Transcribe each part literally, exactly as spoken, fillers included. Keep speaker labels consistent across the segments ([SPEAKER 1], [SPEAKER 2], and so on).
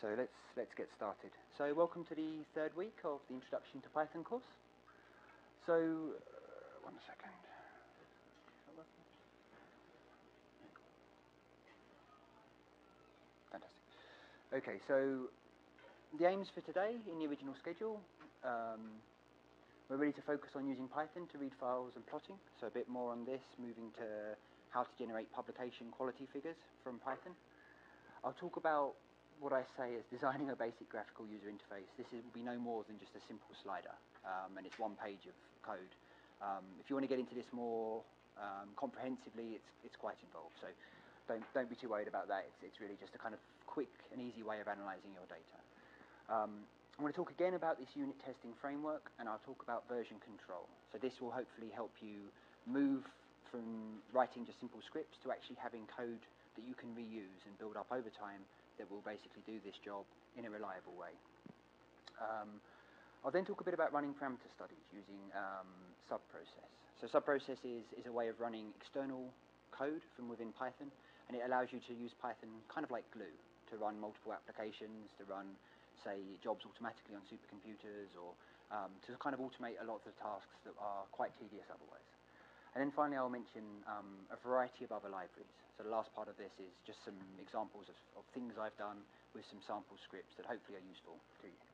[SPEAKER 1] so let's let's get started. So welcome to the third week of the Introduction to Python course. So uh, one second. Fantastic. Okay, so the aims for today in the original schedule, um, we're ready to focus on using Python to read files and plotting. So a bit more on this, moving to how to generate publication quality figures from Python. I'll talk about what I say is designing a basic graphical user interface. This is, will be no more than just a simple slider, um, and it's one page of code. Um, if you want to get into this more um, comprehensively, it's, it's quite involved. So don't, don't be too worried about that. It's, it's really just a kind of quick and easy way of analyzing your data. Um, I'm going to talk again about this unit testing framework, and I'll talk about version control. So this will hopefully help you move from writing just simple scripts to actually having code that you can reuse and build up over time that will basically do this job in a reliable way. Um, I'll then talk a bit about running parameter studies using um, subprocess. So subprocess is, is a way of running external code from within Python, and it allows you to use Python kind of like glue to run multiple applications, to run, say, jobs automatically on supercomputers, or um, to kind of automate a lot of the tasks that are quite tedious otherwise. And then finally I'll mention um, a variety of other libraries. So the last part of this is just some examples of, of things I've done with some sample scripts that hopefully are useful to you.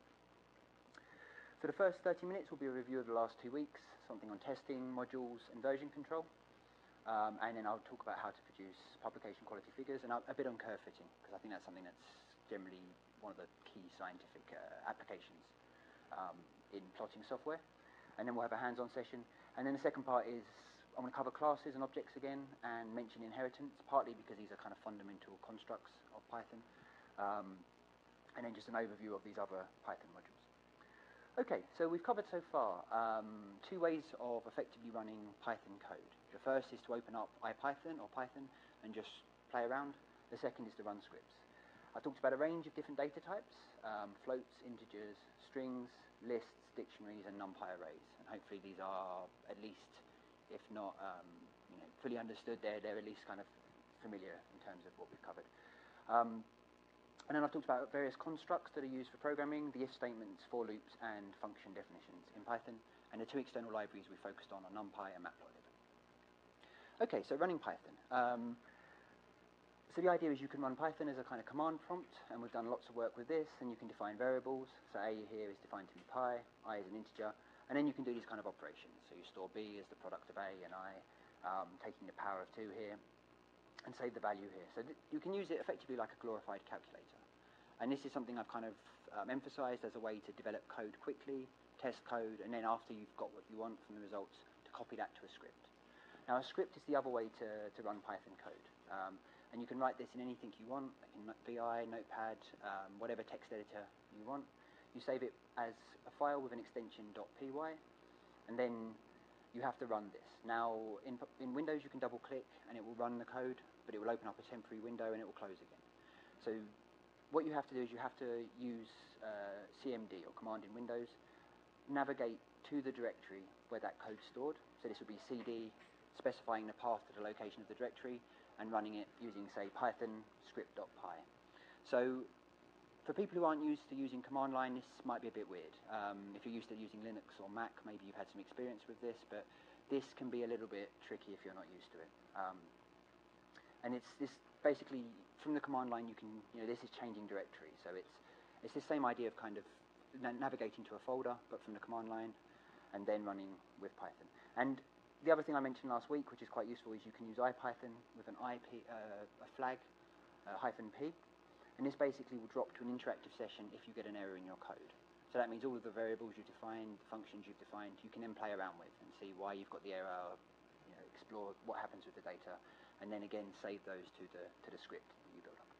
[SPEAKER 1] So the first thirty minutes will be a review of the last two weeks, something on testing, modules, and version control. Um, and then I'll talk about how to produce publication quality figures, and a bit on curve fitting, because I think that's something that's generally one of the key scientific uh, applications um, in plotting software. And then we'll have a hands-on session. And then the second part is I'm going to cover classes and objects again, and mention inheritance, partly because these are kind of fundamental constructs of Python, um, and then just an overview of these other Python modules. Okay, so we've covered so far um, two ways of effectively running Python code. The first is to open up IPython or Python and just play around. The second is to run scripts. I talked about a range of different data types, um, floats, integers, strings, lists, dictionaries, and NumPy arrays. And hopefully these are at least, if not um, you know, fully understood, they're, they're at least kind of familiar in terms of what we've covered. Um, and then I've talked about various constructs that are used for programming, the if statements, for loops, and function definitions in Python, and the two external libraries we focused on are NumPy and Matplotlib. Okay, so running Python. Um, so the idea is you can run Python as a kind of command prompt, and we've done lots of work with this, and you can define variables. So A here is defined to be pi, I is an integer, and then you can do these kind of operations. So you store B as the product of A and I, um, taking the power of two here, and save the value here. So you can use it effectively like a glorified calculator. And this is something I've kind of um, emphasized as a way to develop code quickly, test code, and then after you've got what you want from the results, to copy that to a script. Now a script is the other way to, to run Python code. Um, and you can write this in anything you want, like in V I, Notepad, um, whatever text editor you want. You save it as a file with an extension .py, and then you have to run this. Now, in, in Windows, you can double-click, and it will run the code, but it will open up a temporary window, and it will close again. So what you have to do is you have to use uh, C M D, or command in Windows, navigate to the directory where that code's stored. So this would be C D, specifying the path to the location of the directory, and running it using, say, python script.py. So for people who aren't used to using command line, this might be a bit weird. Um, if you're used to using Linux or Mac, maybe you've had some experience with this, but this can be a little bit tricky if you're not used to it. Um, and it's this basically, from the command line, you can, you know, this is changing directory. So it's, it's the same idea of kind of na navigating to a folder, but from the command line, and then running with Python. And the other thing I mentioned last week, which is quite useful, is you can use IPython with an I P, uh, a flag, uh, hyphen P. And this basically will drop to an interactive session if you get an error in your code. So that means all of the variables you've defined, the functions you've defined, you can then play around with and see why you've got the error, you know, explore what happens with the data, and then again save those to the, to the script that you build up.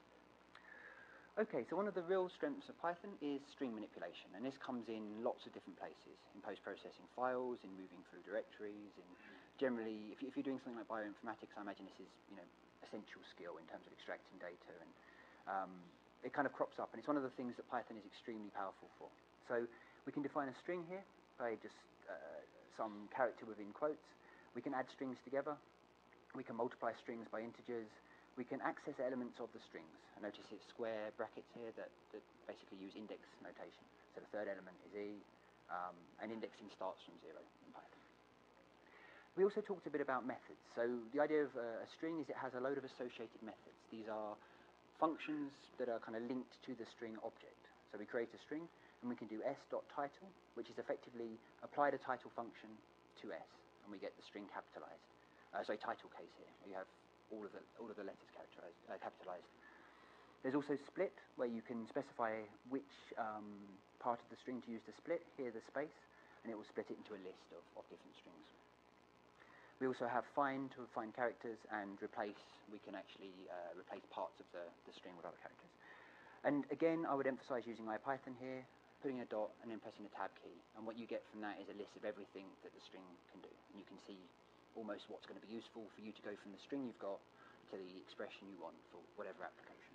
[SPEAKER 1] Okay, so one of the real strengths of Python is string manipulation, and this comes in lots of different places, in post-processing files, in moving through directories, in generally, if, you, if you're doing something like bioinformatics, I imagine this is, you know, essential skill in terms of extracting data, and Um, it kind of crops up, and it's one of the things that Python is extremely powerful for. So we can define a string here by just uh, some character within quotes. We can add strings together. We can multiply strings by integers. we can access elements of the strings. And notice it's square brackets here that, that basically use index notation. So the third element is E, um, and indexing starts from zero in Python. We also talked a bit about methods. So the idea of uh, a string is it has a load of associated methods. These are functions that are kind of linked to the string object. So we create a string, and we can do s.title, which is effectively apply the title function to s, and we get the string capitalized. Uh, sorry, title case here. You have all of the all of the letters characterized, uh, capitalized. There's also split, where you can specify which um, part of the string to use to split. Here, the space, and it will split it into a list of, of different strings. We also have find to find characters, and replace. We can actually uh, replace parts of the, the string with other characters. And again, I would emphasize using IPython here, putting a dot and then pressing the tab key. And what you get from that is a list of everything that the string can do. And you can see almost what's going to be useful for you to go from the string you've got to the expression you want for whatever application.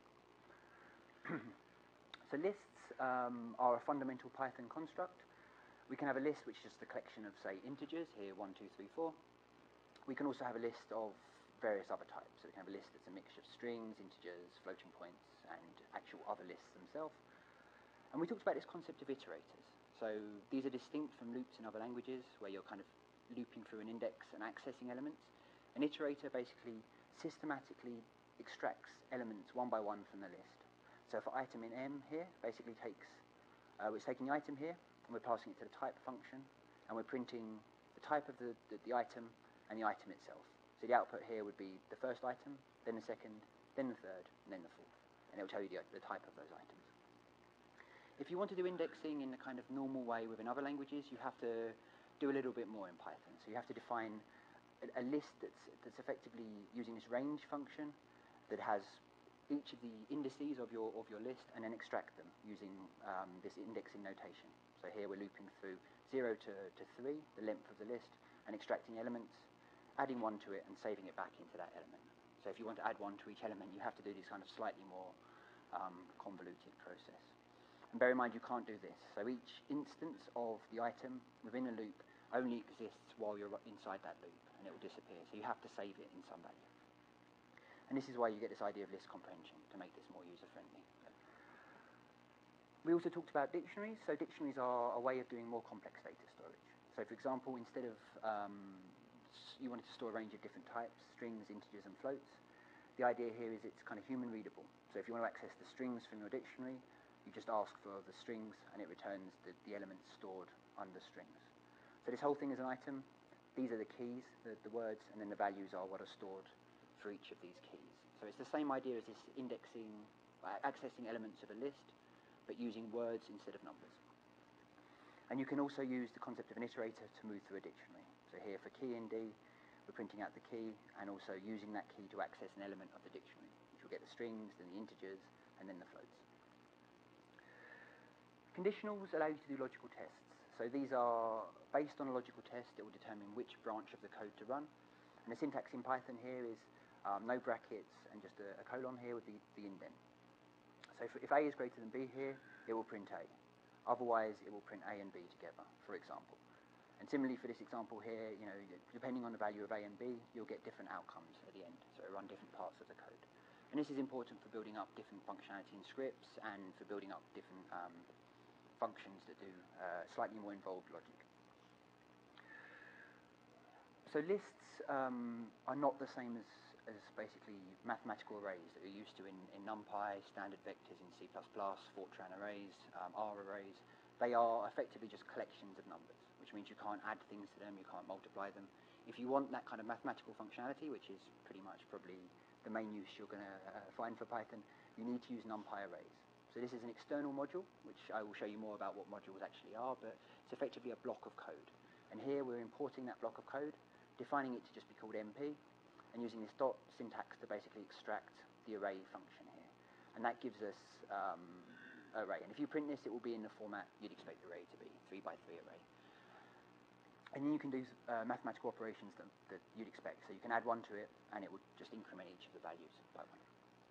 [SPEAKER 1] So lists um, are a fundamental Python construct. We can have a list which is just a collection of, say, integers, here one, two, three, four. We can also have a list of various other types. So we can have a list that's a mixture of strings, integers, floating points, and actual other lists themselves. And we talked about this concept of iterators. So these are distinct from loops in other languages, where you're kind of looping through an index and accessing elements. An iterator basically systematically extracts elements one by one from the list. So for item in M here, basically takes, uh, we're taking the item here, and we're passing it to the type function, and we're printing the type of the, the, the item and the item itself. So the output here would be the first item, then the second, then the third, and then the fourth. And it will tell you the, the type of those items. If you want to do indexing in the kind of normal way within other languages, you have to do a little bit more in Python. So you have to define a, a list that's, that's effectively using this range function that has each of the indices of your, of your list, and then extract them using um, this indexing notation. So here we're looping through zero to, to three, the length of the list, and extracting elements, adding one to it, and saving it back into that element. So if you want to add one to each element, you have to do this kind of slightly more um, convoluted process. And bear in mind, you can't do this. So each instance of the item within a loop only exists while you're inside that loop, and it will disappear. So you have to save it in some value. And this is why you get this idea of list comprehension, to make this more user-friendly. We also talked about dictionaries. So dictionaries are a way of doing more complex data storage. So for example, instead of um, you wanted to store a range of different types, strings, integers, and floats, the idea here is it's kind of human readable. So if you want to access the strings from your dictionary, you just ask for the strings, and it returns the, the elements stored under strings. So this whole thing is an item. These are the keys, the, the words, and then the values are what are stored for each of these keys. So it's the same idea as this indexing, uh, accessing elements of a list, but using words instead of numbers. And you can also use the concept of an iterator to move through a dictionary. So here for key in D, we're printing out the key, and also using that key to access an element of the dictionary, which will get the strings, then the integers, and then the floats. Conditionals allow you to do logical tests. So these are based on a logical test. It will determine which branch of the code to run. And the syntax in Python here is um, no brackets and just a, a colon here with the, the indent. So if, if A is greater than B here, it will print A. Otherwise, it will print A and B together, for example. And similarly for this example here, you know, depending on the value of A and B, you'll get different outcomes at the end. So it run different parts of the code. And this is important for building up different functionality in scripts, and for building up different um, functions that do uh, slightly more involved logic. So lists um, are not the same as, as basically mathematical arrays that you're used to in, in NumPy, standard vectors in C plus plus, Fortran arrays, um, R arrays. They are effectively just collections of numbers, which means you can't add things to them, you can't multiply them. If you want that kind of mathematical functionality, which is pretty much probably the main use you're going to uh, find for Python, you need to use NumPy arrays. So this is an external module, which I will show you more about what modules actually are, but it's effectively a block of code. And here we're importing that block of code, defining it to just be called M P, and using this dot syntax to basically extract the array function here. And that gives us um, array. And if you print this, it will be in the format you'd expect the array to be, three by three array. And then you can do uh, mathematical operations that, that you'd expect. So you can add one to it, and it will just increment each of the values by one.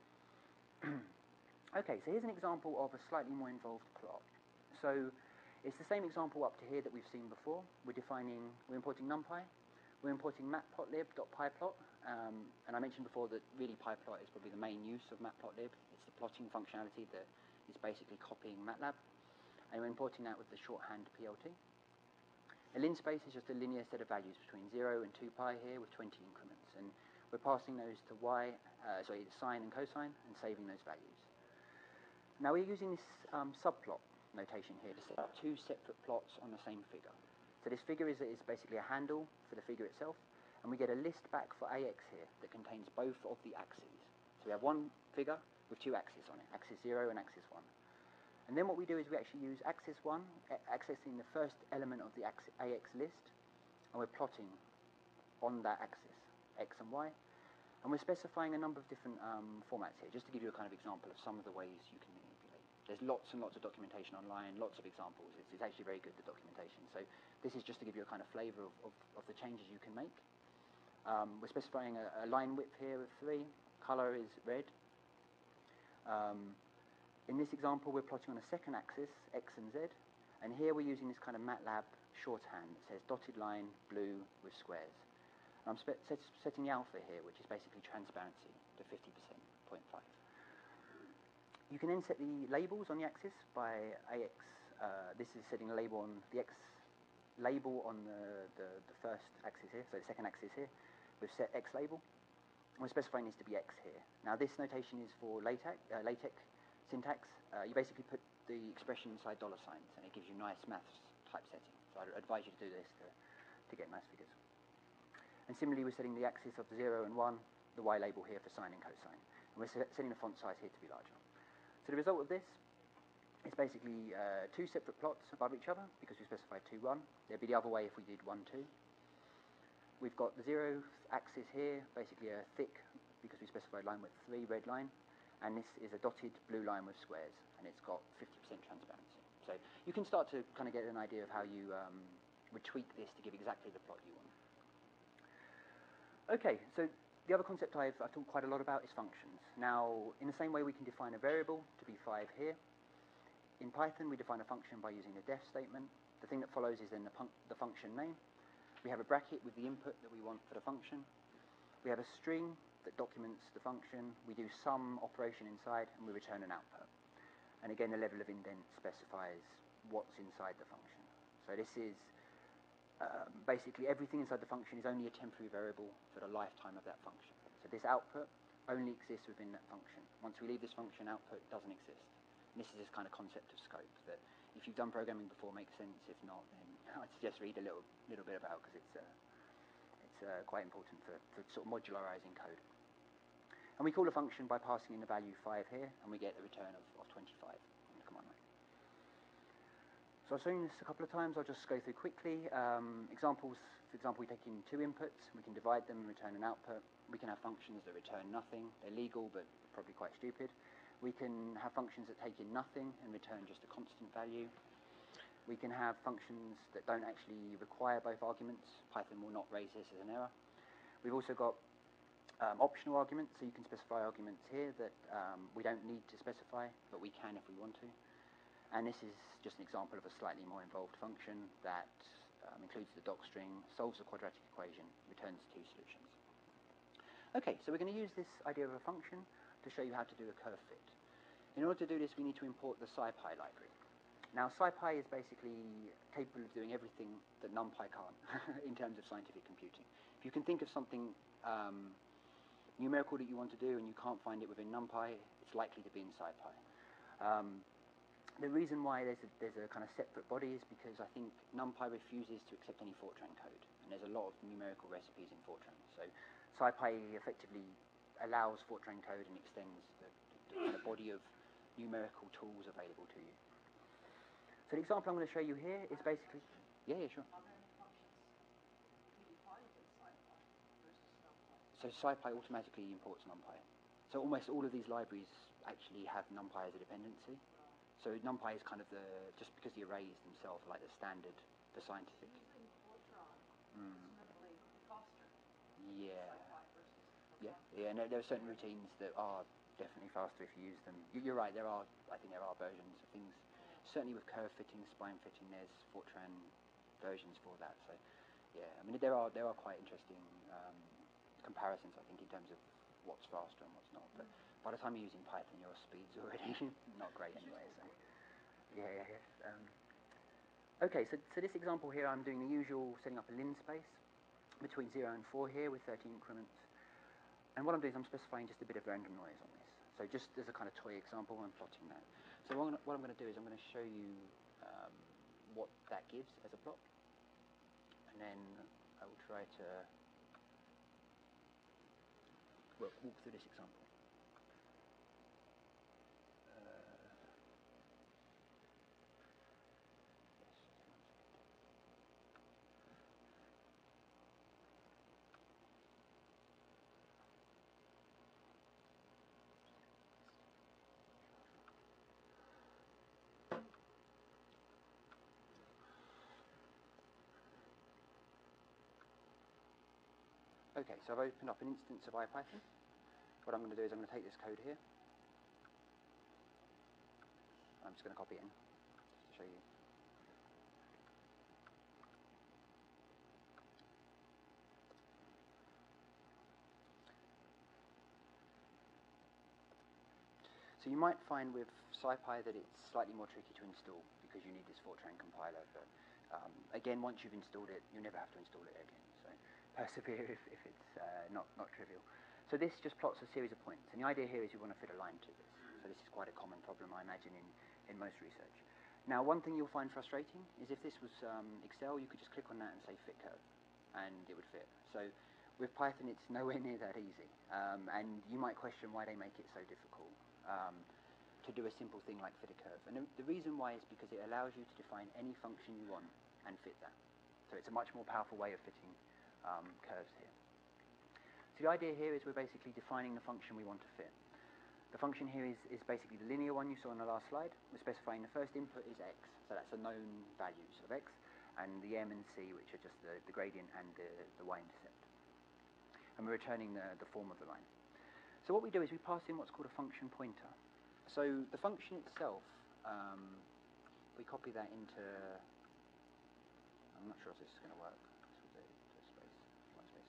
[SPEAKER 1] Okay, so here's an example of a slightly more involved plot. So it's the same example up to here that we've seen before. We're defining, we're importing NumPy, we're importing matplotlib.pyplot, Um, and I mentioned before that really PyPlot is probably the main use of Matplotlib. It's the plotting functionality that is basically copying MATLAB, and we're importing that with the shorthand P L T. A linspace is just a linear set of values between zero and two pi here with twenty increments, and we're passing those to y, uh, sorry, sine and cosine, and saving those values. Now we're using this um, subplot notation here to set up two separate plots on the same figure. So this figure is, is basically a handle for the figure itself, and we get a list back for A X here that contains both of the axes. So we have one figure with two axes on it, axis zero and axis one. And then what we do is we actually use axis one, accessing the first element of the A X list, and we're plotting on that axis, X and Y. And we're specifying a number of different um, formats here, just to give you a kind of example of some of the ways you can manipulate. There's lots and lots of documentation online, lots of examples. It's, it's actually very good, the documentation. So this is just to give you a kind of flavor of, of, of the changes you can make. Um, we're specifying a, a line width here of three. Color is red. Um, In this example, we're plotting on a second axis, X and Z, and here we're using this kind of MATLAB shorthand that says dotted line, blue, with squares. And I'm set, setting the alpha here, which is basically transparency, to fifty percent, zero point five. You can then set the labels on the axis by A X. Uh, this is setting a label on the X label on the, the, the first axis here, so the second axis here. We've set X label. We're specifying this to be X here. Now this notation is for LaTeX, uh, LaTeX syntax. Uh, you basically put the expression inside dollar signs, and it gives you nice maths typesetting. So I'd advise you to do this to, to get nice figures. And similarly, we're setting the axis of zero and one, the Y label here for sine and cosine. And we're set, setting the font size here to be larger. So the result of this is basically uh, two separate plots above each other, because we specified two, one. There'd be the other way if we did one, two. We've got the zero axis here, basically a thick, because we specified line width three, red line. And this is a dotted blue line with squares, and it's got fifty percent transparency. So you can start to kind of get an idea of how you um, would tweak this to give exactly the plot you want. Okay, so the other concept I've, I've talked quite a lot about is functions. Now, in the same way we can define a variable to be five here, in Python we define a function by using the def statement. The thing that follows is then the, the function name. We have a bracket with the input that we want for the function. We have a string that documents the function. We do some operation inside, and we return an output. And again, the level of indent specifies what's inside the function. So this is um, basically everything inside the function is only a temporary variable for the lifetime of that function. So this output only exists within that function. Once we leave this function, output doesn't exist. And this is this kind of concept of scope that if you've done programming before, makes sense. If not, then I'd suggest read a little, little bit about, because it's uh, it's uh, quite important for, for sort of modularizing code. And we call a function by passing in the value five here, and we get the return of, of twenty-five on the command line. So I've shown this a couple of times. I'll just go through quickly. Um, examples, for example, we take in two inputs. We can divide them and return an output. We can have functions that return nothing. They're legal, but probably quite stupid. We can have functions that take in nothing and return just a constant value. We can have functions that don't actually require both arguments. Python will not raise this as an error. We've also got um, optional arguments, so you can specify arguments here that um, we don't need to specify, but we can if we want to. And this is just an example of a slightly more involved function that um, includes the docstring, solves a quadratic equation, returns two solutions. Okay, so we're going to use this idea of a function to show you how to do a curve fit. In order to do this, we need to import the SciPy library. Now, SciPy is basically capable of doing everything that NumPy can't in terms of scientific computing. If you can think of something um, numerical that you want to do and you can't find it within NumPy, it's likely to be in SciPy. Um, the reason why there's a, there's a kind of separate body is because I think NumPy refuses to accept any Fortran code, and there's a lot of numerical recipes in Fortran. So SciPy effectively allows Fortran code and extends the, the kind of body of numerical tools available to you. So the example I'm going to show you here is basically, yeah, yeah, sure. So SciPy automatically imports NumPy. So almost all of these libraries actually have NumPy as a dependency. So NumPy is kind of the, just because the arrays themselves are like the standard for scientific. Mm. Yeah. Yeah, yeah, no, there are certain routines that are definitely faster if you use them. You're right, there are, I think there are versions of things. Certainly with curve fitting, spline fitting, there's Fortran versions for that. So, yeah, I mean there are there are quite interesting um, comparisons, I think, in terms of what's faster and what's not. But by the time you're using Python, your speed's already not great anyway. So yeah, yeah, yeah. Um, okay, so so this example here, I'm doing the usual, setting up a linspace between zero and four here with thirty increments. And what I'm doing is I'm specifying just a bit of random noise on this. So just as a kind of toy example, I'm plotting that. So what I'm, what I'm going to do is I'm going to show you um, what that gives as a plot. And then I will try to walk, walk through this example. Okay, so I've opened up an instance of IPython. What I'm going to do is I'm going to take this code here. I'm just going to copy it in just to show you. So you might find with SciPy that it's slightly more tricky to install because you need this Fortran compiler. But um, again, once you've installed it, you never have to install it again. So persevere if, if it's uh, not, not trivial. So this just plots a series of points. And the idea here is you want to fit a line to this. So this is quite a common problem, I imagine, in, in most research. Now, one thing you'll find frustrating is if this was um, Excel, you could just click on that and say fit curve, and it would fit. So with Python, it's nowhere near that easy. Um, and you might question why they make it so difficult um, to do a simple thing like fit a curve. And the, the reason why is because it allows you to define any function you want and fit that. So it's a much more powerful way of fitting um, curves here. So the idea here is we're basically defining the function we want to fit. The function here is, is basically the linear one you saw on the last slide. We're specifying the first input is x, so that's the known values of x, and the m and c, which are just the, the gradient and the, the y-intercept. And we're returning the, the form of the line. So what we do is we pass in what's called a function pointer. So the function itself, um, we copy that into, I'm not sure if this is going to work. This was a, a space, white space.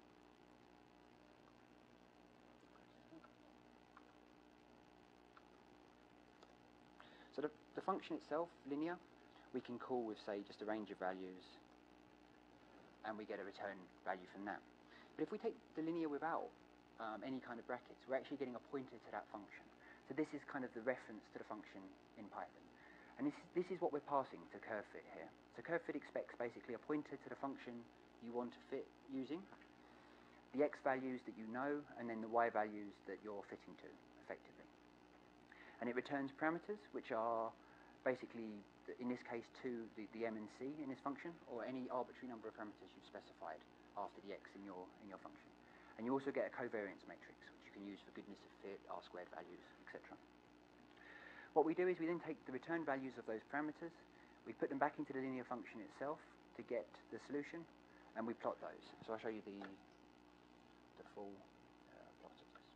[SPEAKER 1] So the, the function itself, linear, we can call with, say, just a range of values, and we get a return value from that. But if we take the linear without um, any kind of brackets, we're actually getting a pointer to that function. So this is kind of the reference to the function in Python. And this is, this is what we're passing to curvefit here. So curvefit expects basically a pointer to the function you want to fit using, the x values that you know, and then the y values that you're fitting to, effectively. And it returns parameters, which are basically, in this case, two, the, the m and c in this function, or any arbitrary number of parameters you've specified after the x in your, in your function. And you also get a covariance matrix, which you can use for goodness of fit, R-squared values, et cetera. What we do is we then take the return values of those parameters, we put them back into the linear function itself to get the solution, and we plot those. So I'll show you the, the full uh, plot of this.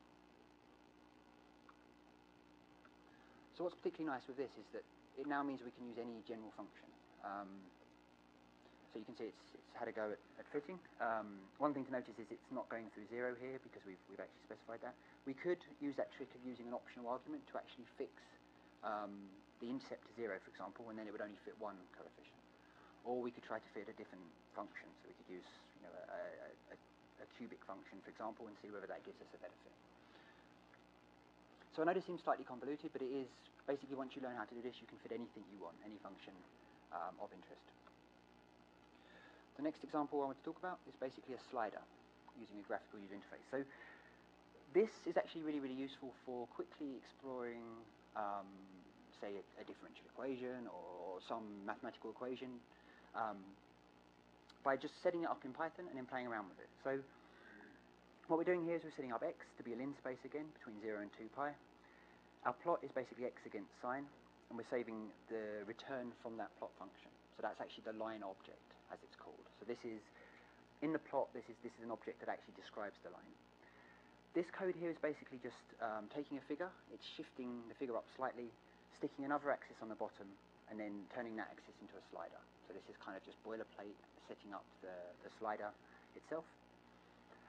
[SPEAKER 1] So what's particularly nice with this is that it now means we can use any general function. Um, so you can see it's, it's had a go at, at fitting. Um, one thing to notice is it's not going through zero here because we've, we've actually specified that. We could use that trick of using an optional argument to actually fix um, the intercept to zero, for example, and then it would only fit one coefficient. Or we could try to fit a different function. So we could use you know, a, a, a cubic function, for example, and see whether that gives us a better fit. So I know this seems slightly convoluted, but it is basically once you learn how to do this, you can fit anything you want, any function um, of interest. The next example I want to talk about is basically a slider using a graphical user interface. So this is actually really, really useful for quickly exploring, um, say, a, a differential equation or some mathematical equation um, by just setting it up in Python and then playing around with it. So what we're doing here is we're setting up x to be a linspace again between zero and two pi. Our plot is basically x against sine, and we're saving the return from that plot function. So that's actually the line object, as it's called. So this is, in the plot, this is, this is an object that actually describes the line. This code here is basically just um, taking a figure, it's shifting the figure up slightly, sticking another axis on the bottom, and then turning that axis into a slider. So this is kind of just boilerplate, setting up the, the slider itself.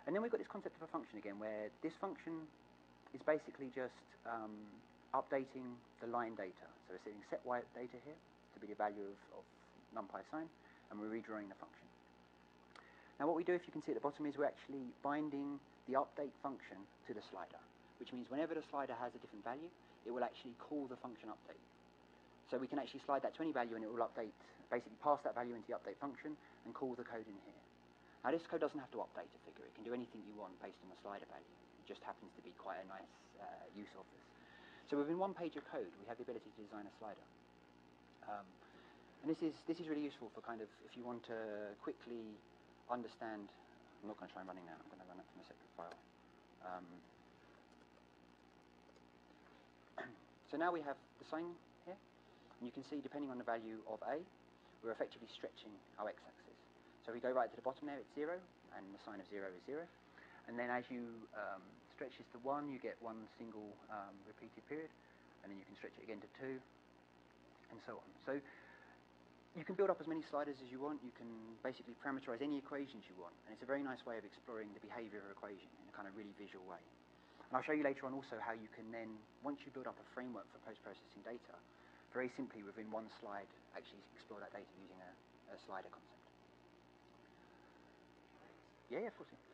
[SPEAKER 1] And then we've got this concept of a function again, where this function is basically just um, updating the line data. So we're setting set y data here to be the value of, of numpy sign, and we're redrawing the function. Now what we do, if you can see at the bottom, is we're actually binding the update function to the slider, which means whenever the slider has a different value, it will actually call the function update. So we can actually slide that to any value and it will update, basically pass that value into the update function and call the code in here. Now this code doesn't have to update a figure, it can do anything you want based on the slider value. It just happens to be quite a nice uh, use of this. So within one page of code, we have the ability to design a slider. Um, and this is, this is really useful for kind of, if you want to quickly understand, I'm not going to try and running now, I'm going to run it from a separate file. Um, so now we have the sign here, and you can see depending on the value of A, we're effectively stretching our x-axis. So we go right to the bottom there, it's zero, and the sign of zero is zero. And then as you um, stretch this to one, you get one single um, repeated period, and then you can stretch it again to two, and so on. So you can build up as many sliders as you want. You can basically parameterize any equations you want, and it's a very nice way of exploring the behavior of an equation in a kind of really visual way. And I'll show you later on also how you can then, once you build up a framework for post-processing data, very simply within one slide actually explore that data using a, a slider concept. Yeah, yeah, of course.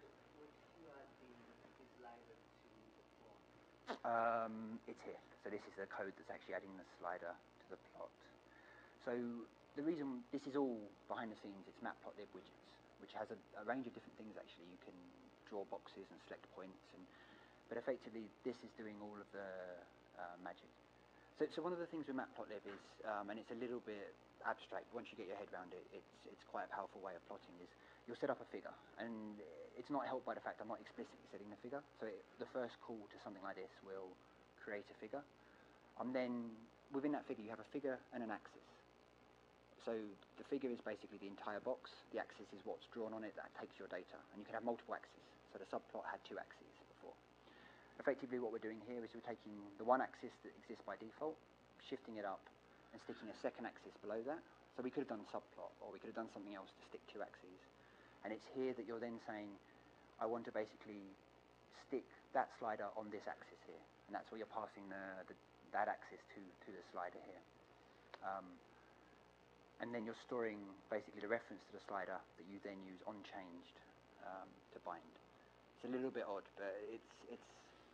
[SPEAKER 1] Um, it's here. So this is the code that's actually adding the slider to the plot. So the reason this is all behind the scenes, it's matplotlib widgets, which has a, a range of different things actually. You can draw boxes and select points, and but effectively this is doing all of the uh, magic. So, so one of the things with matplotlib is, um, and it's a little bit abstract, once you get your head around it, it's, it's quite a powerful way of plotting, is you'll set up a figure, and it's not helped by the fact I'm not explicitly setting the figure. So it, the first call to something like this will create a figure. And then within that figure you have a figure and an axis. So the figure is basically the entire box, the axis is what's drawn on it that takes your data, and you can have multiple axes. So the subplot had two axes before. Effectively what we're doing here is we're taking the one axis that exists by default, shifting it up, and sticking a second axis below that. So we could have done subplot, or we could have done something else to stick two axes. And it's here that you're then saying, I want to basically stick that slider on this axis here. And that's where you're passing the, the, that axis to, to the slider here. Um, and then you're storing basically the reference to the slider that you then use unchanged um, to bind. It's a little bit odd, but it's... it's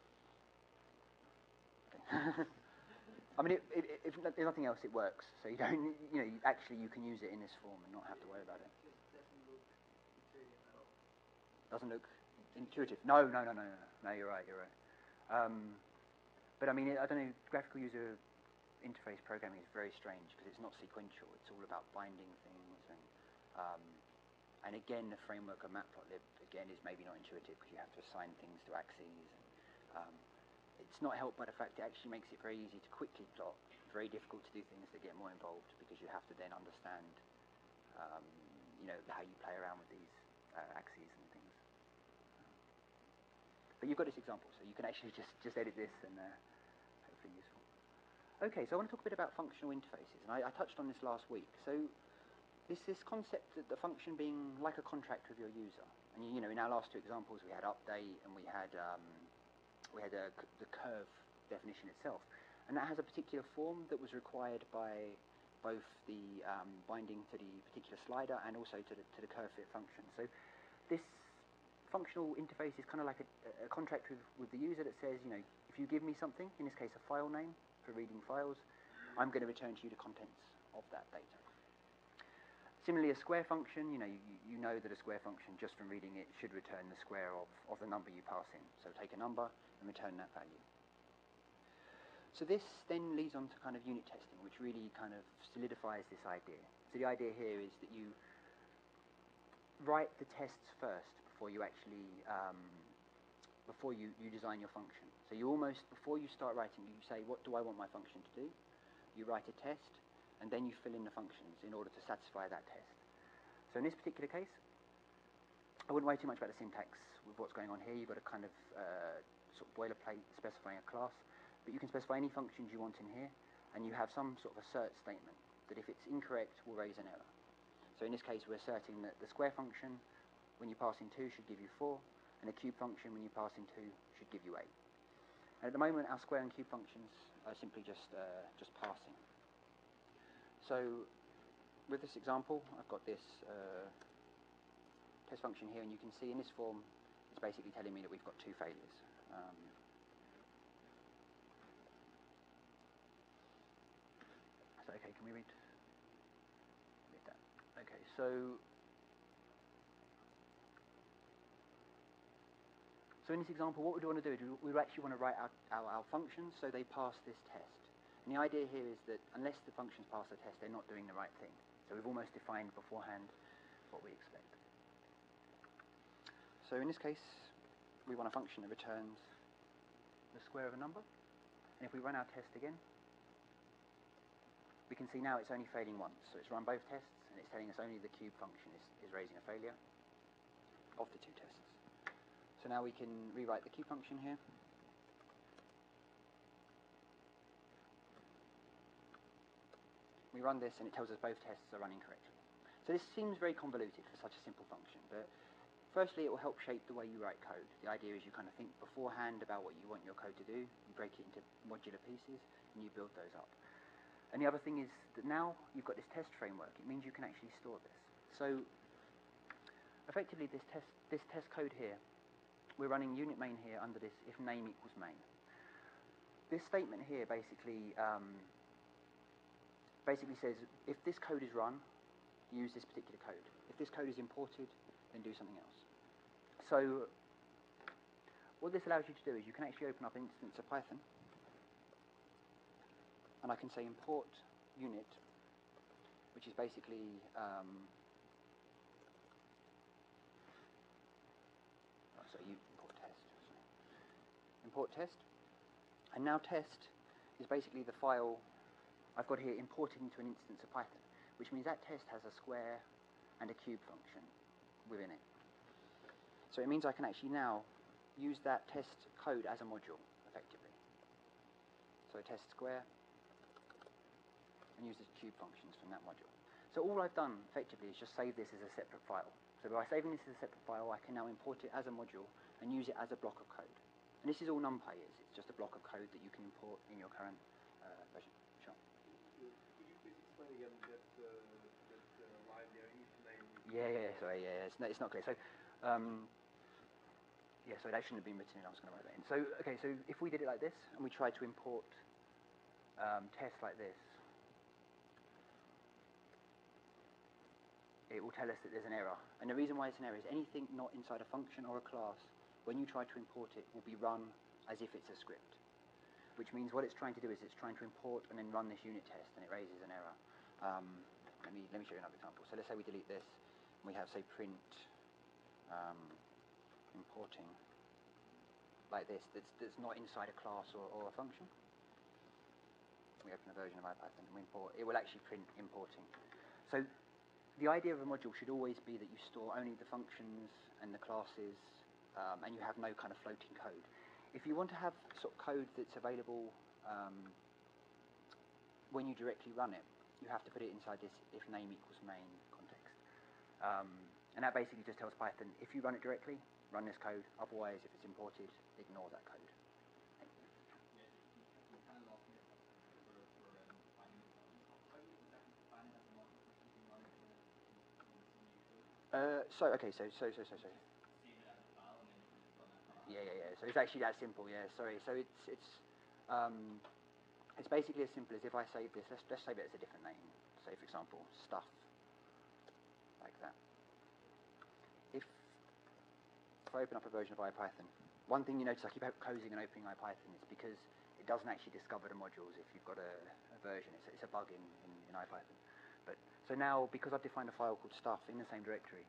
[SPEAKER 1] okay. I mean, it, it, if there's nothing else, it works. So you don't, you know, you, actually you can use it in this form and not have to worry about it. Doesn't look intuitive. No, no, no, no, no. No, you're right, you're right. Um, but I mean, I don't know, graphical user interface programming is very strange because it's not sequential. It's all about binding things. And, um, and again, the framework of matplotlib, again, is maybe not intuitive because you have to assign things to axes. And, um, it's not helped by the fact it actually makes it very easy to quickly plot, very difficult to do things that get more involved because you have to then understand, um, you know, how you play around with these uh, axes and things. But you've got this example, so you can actually just, just edit this and uh, hopefully useful. Okay, so I want to talk a bit about functional interfaces, and I, I touched on this last week. So this this concept that the function being like a contract with your user, and you, you know, in our last two examples we had update and we had um, we had a, the curve definition itself, and that has a particular form that was required by both the um, binding to the particular slider and also to the, to the curve fit function. So this functional interface is kind of like a, a contract with, with the user that says, you know, if you give me something, in this case a file name for reading files, I'm going to return to you the contents of that data. Similarly, a square function, you know, you, you know that a square function, just from reading it, should return the square of, of the number you pass in. So take a number and return that value. So this then leads on to kind of unit testing, which really kind of solidifies this idea. So the idea here is that you write the tests first before you actually, um, before you, you design your function. So you almost, before you start writing, you say, what do I want my function to do? You write a test, and then you fill in the functions in order to satisfy that test. So in this particular case, I wouldn't worry too much about the syntax with what's going on here. You've got a kind of uh, sort of boilerplate specifying a class, but you can specify any functions you want in here, and you have some sort of assert statement that if it's incorrect, will raise an error. So in this case, we're asserting that the square function, when you pass in two, should give you four, and and a cube function when you pass in two should give you eight. And at the moment our square and cube functions are simply just, uh, just passing. So with this example I've got this uh, test function here, and you can see in this form it's basically telling me that we've got two failures. Um, so okay, can we read, read that? Okay, so So in this example, what we want to do is we actually want to write our, our, our functions so they pass this test. And the idea here is that unless the functions pass the test, they're not doing the right thing. So we've almost defined beforehand what we expect. So in this case, we want a function that returns the square of a number. And if we run our test again, we can see now it's only failing once. So it's run both tests, and it's telling us only the cube function is, is raising a failure of the two tests. So now we can rewrite the cube function here. We run this and it tells us both tests are running correctly. So this seems very convoluted for such a simple function, but firstly it will help shape the way you write code. The idea is you kind of think beforehand about what you want your code to do, you break it into modular pieces, and you build those up. And the other thing is that now you've got this test framework, it means you can actually store this. So effectively this test, this test code here, we're running unit main here under this if name equals main. This statement here basically um, basically says if this code is run, use this particular code. If this code is imported, then do something else. So what this allows you to do is you can actually open up an instance of Python, and I can say import unit, which is basically um, oh, so you import test. Sorry. Import test, and now test is basically the file I've got here imported into an instance of Python, which means that test has a square and a cube function within it. So it means I can actually now use that test code as a module, effectively. So test square, and use the cube functions from that module. So all I've done, effectively, is just save this as a separate file. So by saving this as a separate file, I can now import it as a module and use it as a block of code. And this is all NumPy is. It's just a block of code that you can import in your current uh, version. Sure.
[SPEAKER 2] Could you please explain again that, uh, that uh, line there, if name?
[SPEAKER 1] Yeah, yeah, sorry, yeah, it's not, it's not clear. So, um, yeah, so that shouldn't have been written in. I was going to write that in. So, okay, so if we did it like this and we tried to import um, tests like this, it will tell us that there's an error. And the reason why it's an error is anything not inside a function or a class, when you try to import it, will be run as if it's a script. Which means what it's trying to do is it's trying to import and then run this unit test, and it raises an error. Um, let me let me show you another example. So let's say we delete this, and we have, say, print um, importing like this, that's, that's not inside a class or, or a function. We open a version of IPython and we import, it will actually print importing. So the idea of a module should always be that you store only the functions and the classes, um, and you have no kind of floating code. If you want to have sort of code that's available um, when you directly run it, you have to put it inside this if name equals main context. Um, and that basically just tells Python, if you run it directly, run this code, otherwise if it's imported, ignore that code. Thank you. Uh, so okay, so so so so so. Yeah, yeah, yeah. So it's actually that simple. Yeah, sorry. So it's it's um, it's basically as simple as if I save this. Let's let's save it as a different name. Say for example, stuff like that. If if I open up a version of IPython, one thing you notice I keep closing and opening IPython is because it doesn't actually discover the modules if you've got a, a version. It's a, it's a bug in, in, in IPython. But so now because I've defined a file called stuff in the same directory.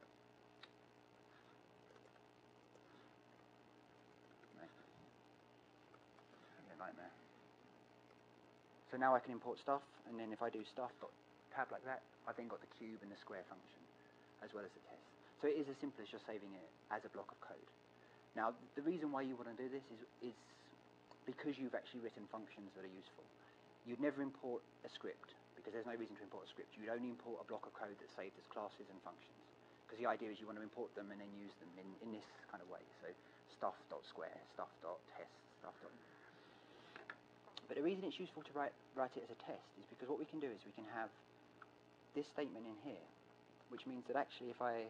[SPEAKER 1] Nightmare. So now I can import stuff, and then if I do stuff dot tab like that, I've then got the cube and the square function, as well as the test. So it is as simple as just saving it as a block of code. Now, the reason why you want to do this is, is because you've actually written functions that are useful. You'd never import a script, because there's no reason to import a script. You'd only import a block of code that's saved as classes and functions, because the idea is you want to import them and then use them in, in this kind of way. So stuff.square, stuff.test, stuff. But the reason it's useful to write, write it as a test is because what we can do is we can have this statement in here, which means that actually if I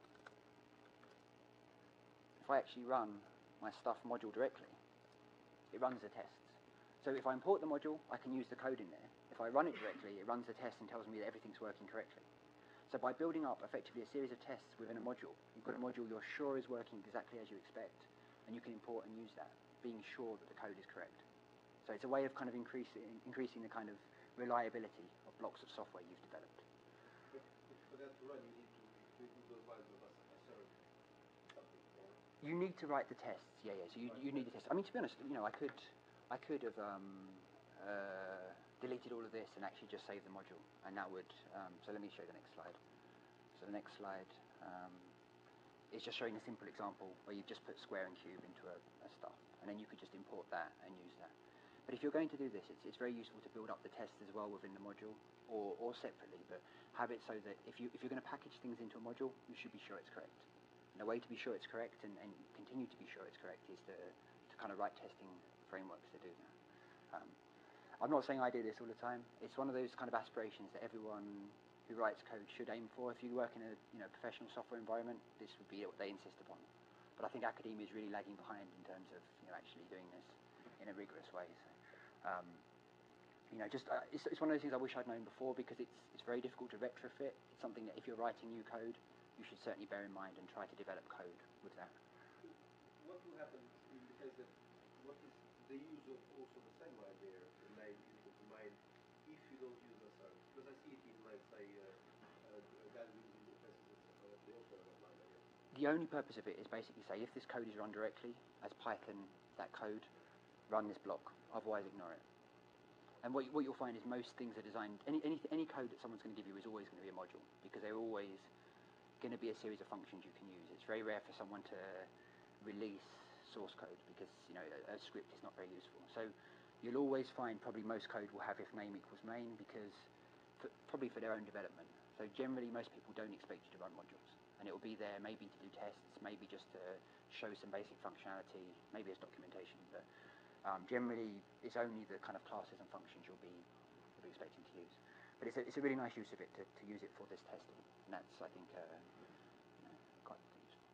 [SPEAKER 1] if I actually run my stuff module directly, it runs the tests. So if I import the module, I can use the code in there. If I run it directly, it runs the test and tells me that everything's working correctly. So by building up effectively a series of tests within a module, you've got a module you're sure is working exactly as you expect, and you can import and use that, being sure that the code is correct. So it's a way of kind of increasing increasing the kind of reliability of blocks of software you've developed.
[SPEAKER 2] But, but for that to run, you need to include those values of a, a certain something. Yeah?
[SPEAKER 1] You need to write the tests, yeah, yeah. So you, you need the tests. I mean, to be honest, you know, I could I could have um, uh, deleted all of this and actually just saved the module, and that would. Um, so let me show you the next slide. So the next slide um, is just showing a simple example where you've just put square and cube into a, a stuff, and then you could just import that and use that. But if you're going to do this, it's, it's very useful to build up the tests as well within the module, or, or separately, but have it so that if, you, if you're going to package things into a module, you should be sure it's correct. And the way to be sure it's correct and, and continue to be sure it's correct is to, to kind of write testing frameworks to do that. Um, I'm not saying I do this all the time. It's one of those kind of aspirations that everyone who writes code should aim for. If you work in a you know, professional software environment, this would be what they insist upon. But I think academia is really lagging behind in terms of you know, actually doing this in a rigorous way. So, um, you know, just uh, it's, it's one of those things I wish I'd known before, because it's it's very difficult to retrofit. It's something that if you're writing new code, you should certainly bear in mind and try to develop code with that.
[SPEAKER 2] What will happen in the case that what is the use of also the same library, the main input to main, if you don't use a service? Because I see it in, let's say, uh, uh, guys using interfaces, uh, they also have a library.
[SPEAKER 1] The only purpose of it is basically say if this code is run directly as Python, that code, run this block, otherwise ignore it. And what, what you'll find is most things are designed, any, any, any code that someone's going to give you is always going to be a module, because they're always going to be a series of functions you can use. It's very rare for someone to release source code, because you know a, a script is not very useful. So you'll always find probably most code will have if name equals main, because for, probably for their own development. So generally most people don't expect you to run modules, and it will be there maybe to do tests, maybe just to show some basic functionality, maybe as documentation, but Um, generally, it's only the kind of classes and functions you'll be, you'll be expecting to use. But it's a, it's a really nice use of it to, to use it for this testing, and that's, I think, uh, you know, quite useful.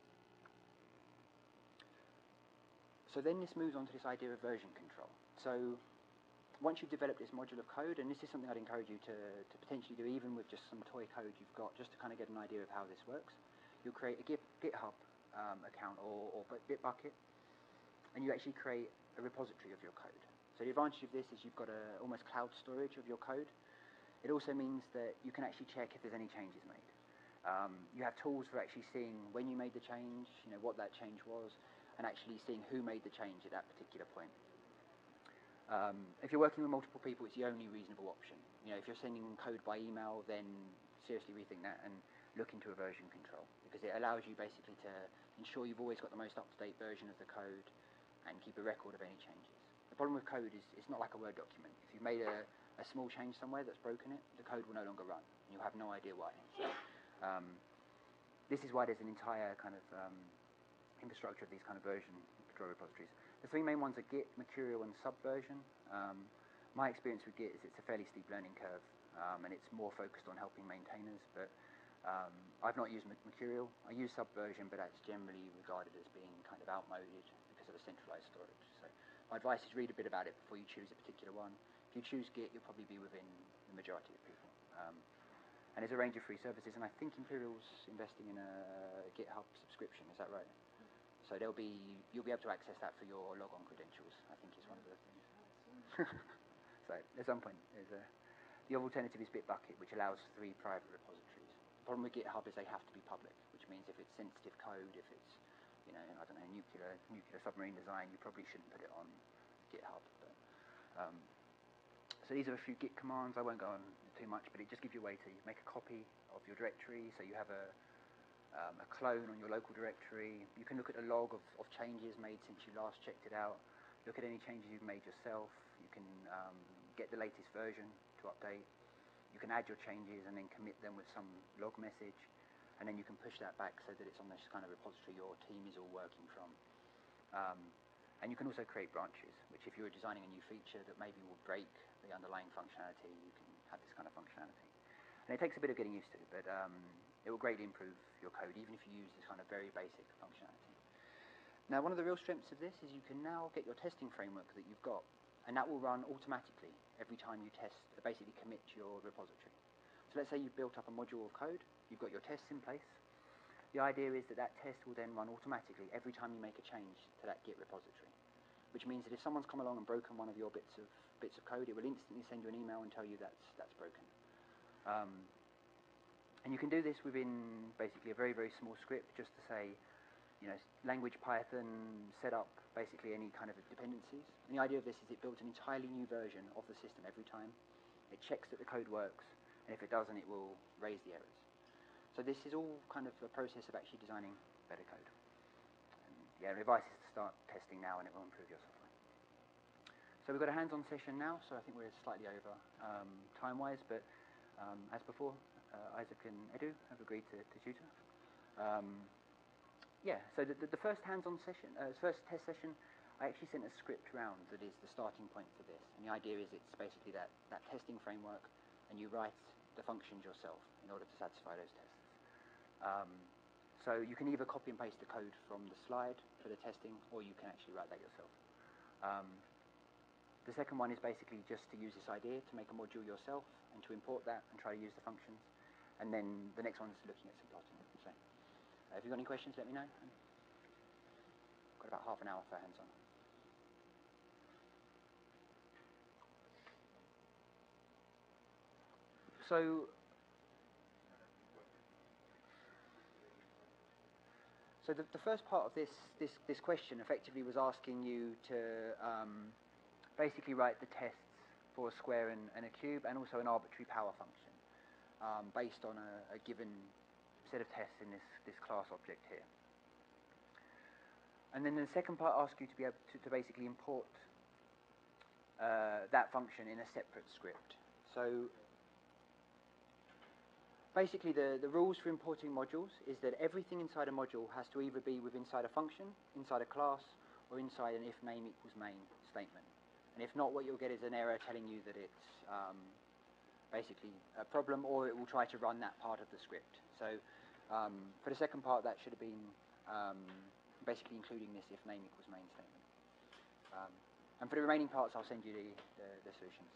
[SPEAKER 1] So then this moves on to this idea of version control. So once you've developed this module of code, and this is something I'd encourage you to, to potentially do even with just some toy code you've got, just to kind of get an idea of how this works, you'll create a Git, GitHub um, account or, or Bitbucket, and you actually create a repository of your code. So the advantage of this is you've got a almost cloud storage of your code. It also means that you can actually check if there's any changes made. Um, you have tools for actually seeing when you made the change, you know, what that change was, and actually seeing who made the change at that particular point. Um, if you're working with multiple people, it's the only reasonable option. You know, if you're sending code by email, then seriously rethink that and look into a version control, because it allows you basically to ensure you've always got the most up-to-date version of the code and keep a record of any changes. The problem with code is it's not like a Word document. If you've made a, a small change somewhere that's broken it, the code will no longer run, and you'll have no idea why. So, um, this is why there's an entire kind of um, infrastructure of these kind of version control repositories. The three main ones are Git, Mercurial, and Subversion. Um, my experience with Git is it's a fairly steep learning curve, um, and it's more focused on helping maintainers, but um, I've not used Mercurial. I use Subversion, but that's generally regarded as being kind of outmoded because of the centralized storage. So my advice is read a bit about it before you choose a particular one. If you choose Git, you'll probably be within the majority of people. Um, and there's a range of free services, and I think Imperial's investing in a GitHub subscription, is that right? So there'll be, you'll be able to access that for your logon credentials, I think is one of the things. So at some point, there's a, the alternative is Bitbucket, which allows three private repositories. The problem with GitHub is they have to be public, which means if it's sensitive code, if it's, you know, I don't know, nuclear, nuclear submarine design, you probably shouldn't put it on GitHub. But, um, so these are a few Git commands. I won't go on too much, but it just gives you a way to make a copy of your directory, so you have a Um, a clone on your local directory. You can look at a log of, of changes made since you last checked it out. Look at any changes you've made yourself. You can um, get the latest version to update. You can add your changes and then commit them with some log message. and then you can push that back so that it's on this kind of repository your team is all working from. Um, and you can also create branches, which if you're designing a new feature that maybe will break the underlying functionality, you can have this kind of functionality. And it takes a bit of getting used to, but um, it will greatly improve your code, even if you use this kind of very basic functionality. Now, one of the real strengths of this is you can now get your testing framework that you've got, and that will run automatically every time you test, basically commit to your repository. So let's say you've built up a module of code, you've got your tests in place. The idea is that that test will then run automatically every time you make a change to that Git repository, which means that if someone's come along and broken one of your bits of bits of code, it will instantly send you an email and tell you that's that's broken. Um, and you can do this within basically a very very small script, just to say, you know, language Python, set up basically any kind of dependencies. And the idea of this is it builds an entirely new version of the system every time. It checks that the code works, and if it doesn't, it will raise the errors. So this is all kind of a process of actually designing better code. And yeah, the advice is to start testing now, and it will improve your software. So we've got a hands-on session now, so I think we're slightly over um, time-wise, but um, as before, uh, Isaac and Edu have agreed to, to tutor. Um, yeah, so the, the, the first hands-on session, uh, first test session, I actually sent a script round that is the starting point for this. And the idea is it's basically that, that testing framework, and you write the functions yourself in order to satisfy those tests. Um, so you can either copy and paste the code from the slide for the testing, or you can actually write that yourself. Um, the second one is basically just to use this idea to make a module yourself and to import that and try to use the functions. And then the next one is looking at some plotting. So, uh, if you've got any questions, let me know. Got about half an hour for hands-on. So, so the, the first part of this, this, this question effectively was asking you to um, basically write the tests for a square and, and a cube, and also an arbitrary power function um, based on a, a given set of tests in this, this class object here. And then the second part asks you to be able to, to basically import uh, that function in a separate script. So basically the, the rules for importing modules is that everything inside a module has to either be within inside a function, inside a class, or inside an if name equals main statement. And if not, what you'll get is an error telling you that it's um, basically a problem, or it will try to run that part of the script. So um, for the second part, that should have been um, basically including this if name equals main statement. Um, and for the remaining parts, I'll send you the, the, the solutions.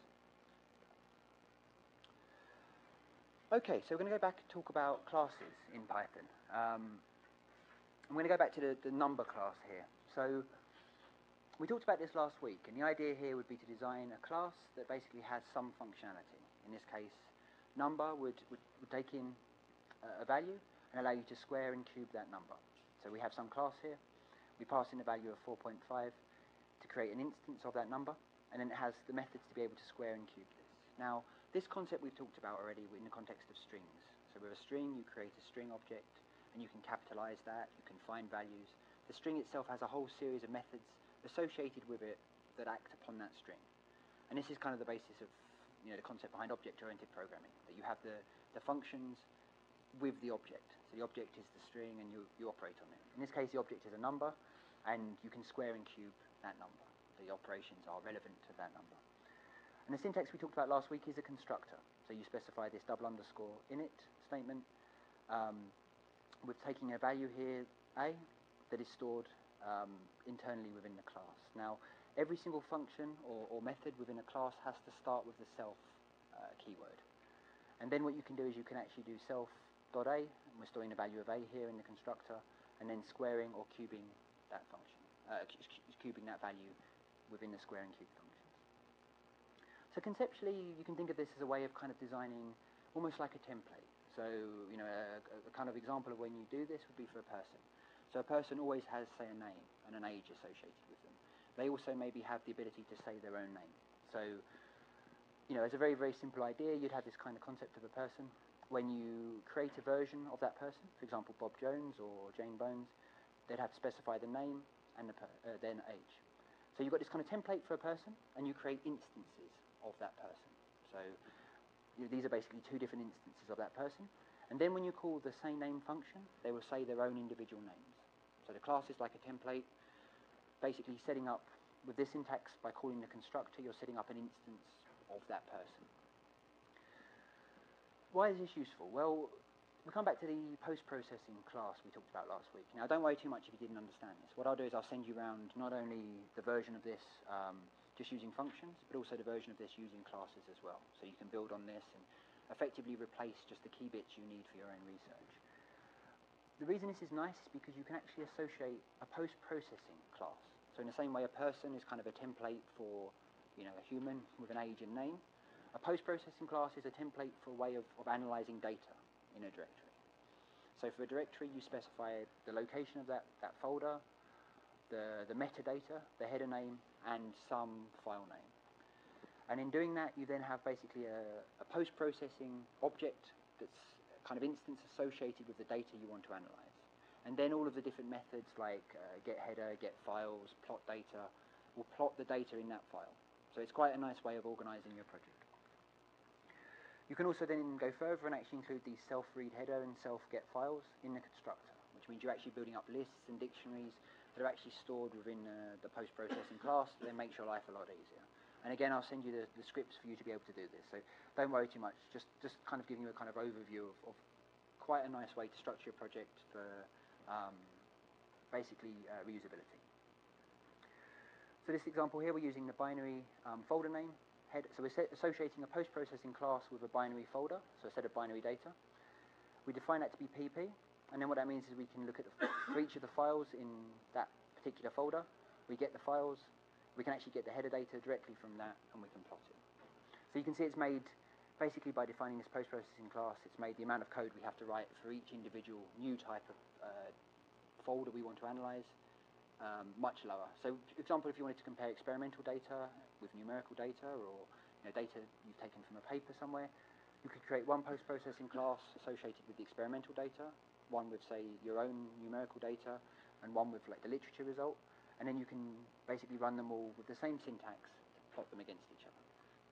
[SPEAKER 1] Okay, so we're going to go back and talk about classes in Python. Um, I'm going to go back to the, the number class here. So we talked about this last week, and the idea here would be to design a class that basically has some functionality. In this case, number would, would, would take in uh, a value and allow you to square and cube that number. So we have some class here. We pass in a value of four point five to create an instance of that number, and then it has the methods to be able to square and cube this. Now, this concept we've talked about already in the context of strings. So with a string, you create a string object, and you can capitalize that, you can find values. The string itself has a whole series of methods associated with it that act upon that string. And this is kind of the basis of, you know, the concept behind object-oriented programming, that you have the, the functions with the object. So the object is the string, and you, you operate on it. In this case, the object is a number, and you can square and cube that number. The operations are relevant to that number. And the syntax we talked about last week is a constructor. So you specify this double underscore init statement um, with taking a value here, a, that is stored um, internally within the class. Now, every single function or, or method within a class has to start with the self uh, keyword. And then what you can do is you can actually do self.a, and we're storing the value of a here in the constructor, and then squaring or cubing that function, uh, cubing that value within the square and cube function. So conceptually, you can think of this as a way of kind of designing almost like a template. So, you know, a, a kind of example of when you do this would be for a person. So a person always has, say, a name and an age associated with them. They also maybe have the ability to say their own name. So, you know, as a very, very simple idea, you'd have this kind of concept of a person. When you create a version of that person, for example, Bob Jones or Jane Bones, they'd have to specify the name and the per uh, then age. So you've got this kind of template for a person, and you create instances of that person. So you know, these are basically two different instances of that person, And then when you call the same name function, they will say their own individual names. So the class is like a template, basically setting up, with this syntax, by calling the constructor, you're setting up an instance of that person. Why is this useful? Well, we come back to the post-processing class we talked about last week. Now, don't worry too much if you didn't understand this. What I'll do is I'll send you around not only the version of this um, just using functions, but also the version of this using classes as well. So you can build on this and effectively replace just the key bits you need for your own research. The reason this is nice is because you can actually associate a post-processing class. So in the same way a person is kind of a template for, you know, a human with an age and name, a post-processing class is a template for a way of, of analyzing data in a directory. So for a directory, you specify the location of that, that folder, the, the metadata, the header name, and some file name. And in doing that, you then have basically a, a post-processing object that's kind of instance associated with the data you want to analyze. And then all of the different methods like uh, get header, get files, plot data, will plot the data in that file. So it's quite a nice way of organizing your project. You can also then go further and actually include these self-read header and self-get files in the constructor, which means you're actually building up lists and dictionaries that are actually stored within uh, the post-processing class that then makes your life a lot easier. And again, I'll send you the, the scripts for you to be able to do this. So don't worry too much, just, just kind of giving you a kind of overview of, of quite a nice way to structure your project for um, basically uh, reusability. So this example here, we're using the binary um, folder name. Head, so we're associating a post-processing class with a binary folder, so a set of binary data. We define that to be P P, and then what that means is we can look at the, for each of the files in that particular folder. We get the files, we can actually get the header data directly from that, and we can plot it. So you can see it's made, basically by defining this post-processing class, it's made the amount of code we have to write for each individual new type of uh, folder we want to analyze um, much lower. So, for example, if you wanted to compare experimental data with numerical data, or you know, data you've taken from a paper somewhere, you could create one post-processing class associated with the experimental data, one with, say, your own numerical data, and one with like the literature result, and then you can basically run them all with the same syntax, plot them against each other.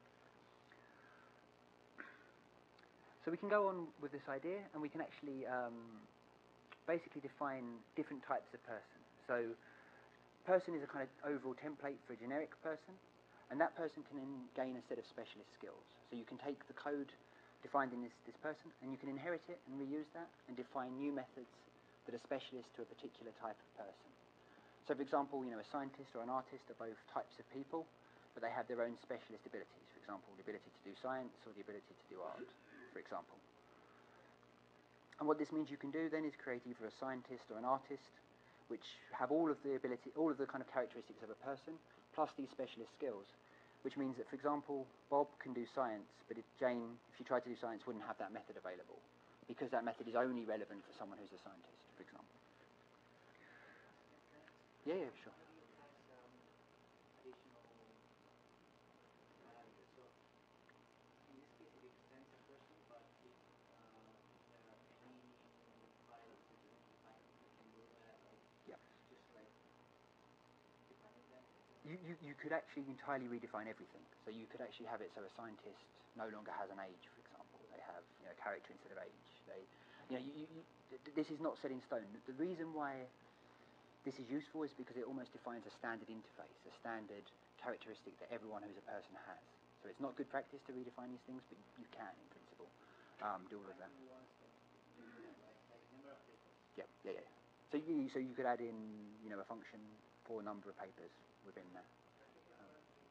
[SPEAKER 1] So we can go on with this idea, and we can actually um, basically define different types of person. So person is a kind of overall template for a generic person, and that person can then gain a set of specialist skills. So you can take the code defined in this, this person, and you can inherit it and reuse that, and define new methods that are specialist to a particular type of person. So for example, you know, a scientist or an artist are both types of people, but they have their own specialist abilities. For example, the ability to do science or the ability to do art, for example. And what this means you can do then is create either a scientist or an artist, which have all of the ability, all of the kind of characteristics of a person, plus these specialist skills, which means that, for example, Bob can do science, but if Jane, if she tried to do science, wouldn't have that method available, because that method is only relevant for someone who's a scientist, for example. Yeah, yeah, sure. You, you, you could actually entirely redefine everything. So you could actually have it so a scientist no longer has an age, for example. They have, you know, character instead of age. They, you know, you, you, you, this is not set in stone. The reason why this is useful is because it almost defines a standard interface, a standard characteristic that everyone who's a person has. So it's not good practice to redefine these things, but you can, in principle, um, do all of that. Yeah, yeah, yeah. So you, so you could add in, you know, a function for a number of papers within that. Um,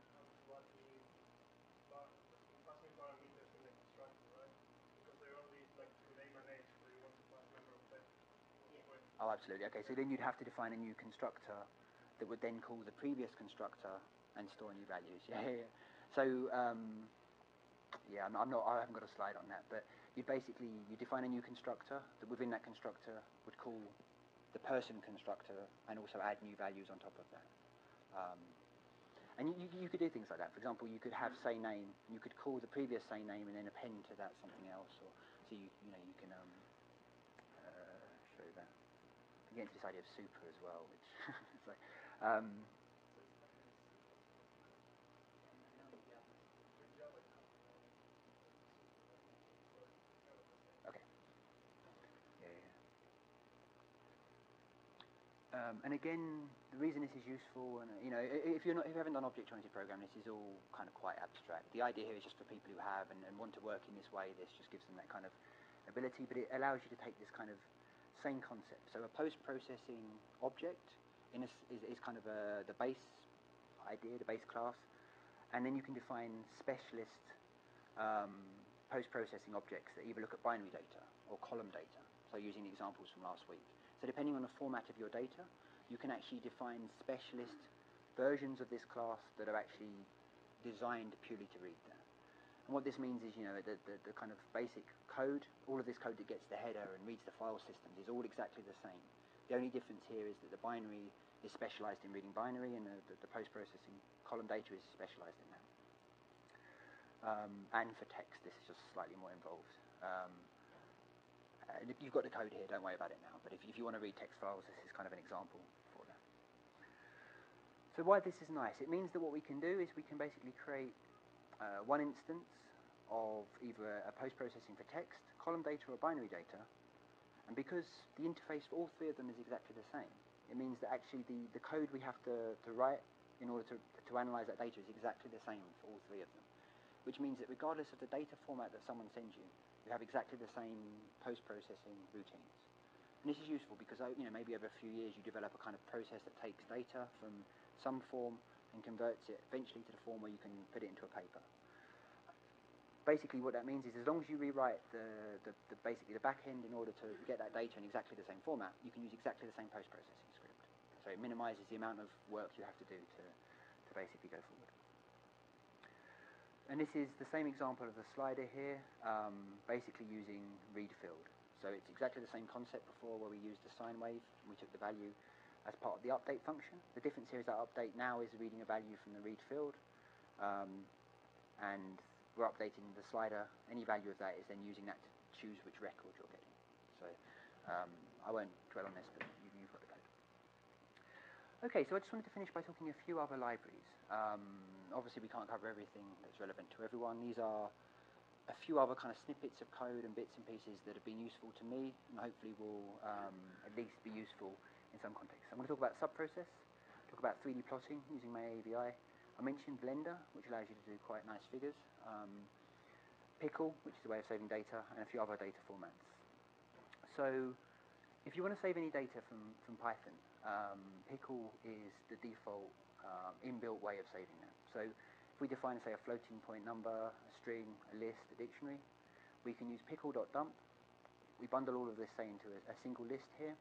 [SPEAKER 1] oh, absolutely. Okay, so then you'd have to define a new constructor that would then call the previous constructor and store new values. Yeah, yeah, yeah. So, um, yeah, I'm, I'm not, I haven't got a slide on that, but you basically, you define a new constructor that within that constructor would call the person constructor and also add new values on top of that. Um, and you, you, you could do things like that. For example, you could have say name, you could call the previous say name and then append to that something else, or so you, you know, you can um, uh, show that. You get into this idea of super as well, which is like, um, okay. Um, and again, the reason this is useful, and you know, i- if you're not, if you haven't done object-oriented programming, this is all kind of quite abstract. The idea here is just for people who have and, and want to work in this way. This just gives them that kind of ability, but it allows you to take this kind of same concept. So a post-processing object in a s is, is kind of a, the base idea, the base class, and then you can define specialist um, post-processing objects that either look at binary data or column data. So using the examples from last week. So depending on the format of your data, you can actually define specialist versions of this class that are actually designed purely to read that. And what this means is, you know, the, the, the kind of basic code, all of this code that gets the header and reads the file systems is all exactly the same. The only difference here is that the binary is specialized in reading binary and the, the, the post-processing column data is specialized in that. Um, and for text, this is just slightly more involved. Um, And if you've got the code here, don't worry about it now. But if, if you want to read text files, this is kind of an example for that. So why this is nice, it means that what we can do is we can basically create uh, one instance of either a post-processing for text, column data, or binary data. And because the interface for all three of them is exactly the same, it means that actually the, the code we have to, to write in order to, to analyze that data is exactly the same for all three of them. Which means that regardless of the data format that someone sends you, you have exactly the same post-processing routines. And this is useful because, you know, maybe over a few years you develop a kind of process that takes data from some form and converts it eventually to the form where you can put it into a paper. Basically what that means is as long as you rewrite the, the, the basically the back end in order to get that data in exactly the same format, you can use exactly the same post-processing script. So it minimizes the amount of work you have to do to, to basically go forward. And this is the same example of the slider here, um, basically using read field. So it's exactly the same concept before where we used the sine wave, and we took the value as part of the update function. The difference here is that update now is reading a value from the read field, um, and we're updating the slider. Any value of that is then using that to choose which record you're getting. So um, I won't dwell on this, but you, you've got the code. Okay, so I just wanted to finish by talking a few other libraries. Um, obviously we can't cover everything that's relevant to everyone. These are a few other kind of snippets of code and bits and pieces that have been useful to me and hopefully will um, at least be useful in some context. I'm going to talk about subprocess, talk about three D plotting using my A V I. I mentioned Blender, which allows you to do quite nice figures. Um, Pickle, which is a way of saving data, and a few other data formats. So if you want to save any data from, from Python, um, Pickle is the default um, inbuilt way of saving that. So if we define, say, a floating point number, a string, a list, a dictionary, we can use pickle.dump. We bundle all of this, say, into a, a single list here.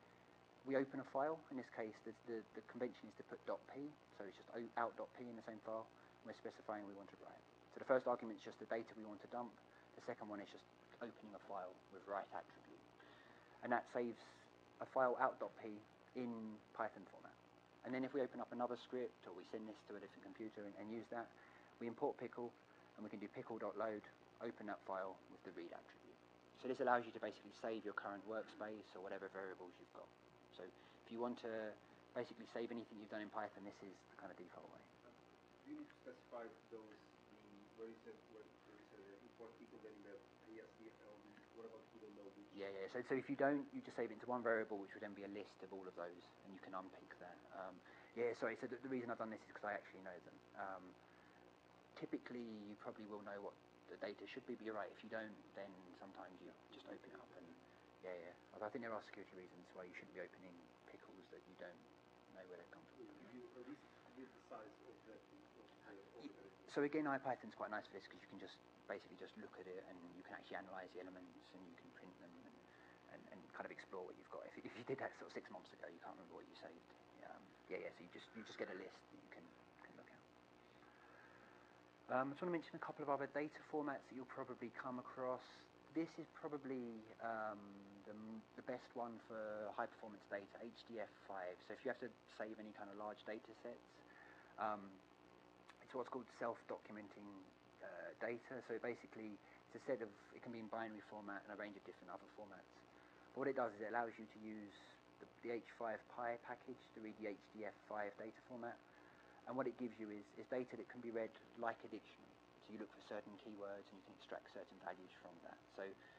[SPEAKER 1] We open a file. In this case, the, the, the convention is to put .p, so it's just out.p in the same file. We're specifying we want to write. So the first argument is just the data we want to dump. The second one is just opening a file with write attribute. And that saves a file out.p in Python format. And then if we open up another script or we send this to a different computer and, and use that, we import pickle and we can do pickle.load, open that file with the read attribute. So this allows you to basically save your current workspace or whatever variables you've got. So if you want to basically save anything you've done in Python, this is the kind of default way.
[SPEAKER 2] Do you need to specify those, the, where you said, where, where you said uh, import people, then you have A S D F L, what about who don't know which?
[SPEAKER 1] Yeah, yeah, so, so if you don't, you just save it into one variable, which would then be a list of all of those, and you can unpick that. Um, yeah, sorry, so the, the reason I've done this is because I actually know them. Um, typically, you probably will know what the data should be, but you're right, if you don't, then sometimes you just open it up and, yeah, yeah. Although I think there are security reasons why you shouldn't be opening pickles that you don't know where they've come from.
[SPEAKER 2] You at least give the size of the, of the, of the
[SPEAKER 1] So again, IPython's quite nice for this because you can just basically just look at it and you can actually analyze the elements and you can print them and, and, and kind of explore what you've got. If, if you did that sort of six months ago, you can't remember what you saved. Um, yeah, yeah. So you just you just get a list that you can can look at. Um, I just want to mention a couple of other data formats that you'll probably come across. This is probably um, the, the best one for high performance data, H D F five. So if you have to save any kind of large data sets, um, it's what's called self-documenting uh, data. So basically, it's a set of, it can be in binary format and a range of different other formats. But what it does is it allows you to use the, the H five Pi package to read the H D F five data format. And what it gives you is, is data that can be read like a dictionary. So you look for certain keywords and you can extract certain values from that. So